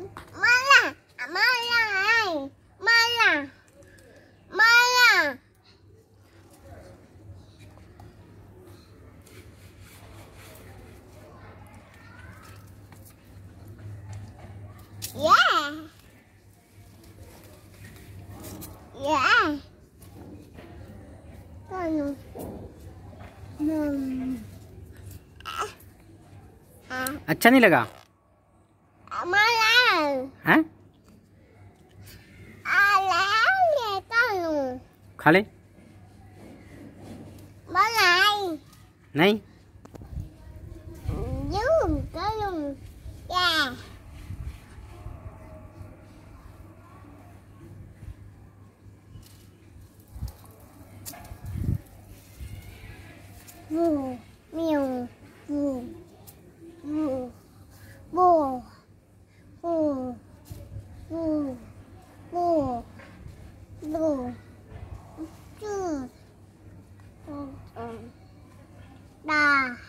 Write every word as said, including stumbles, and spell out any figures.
Mala, mala, mala, mala. Yeah. Yeah. Con. अच्छा नहीं लगा? हैं? खा ले। नहीं। Vù, miêu, vù, vù, vù, vù, vù, vù, vù, chư, đà.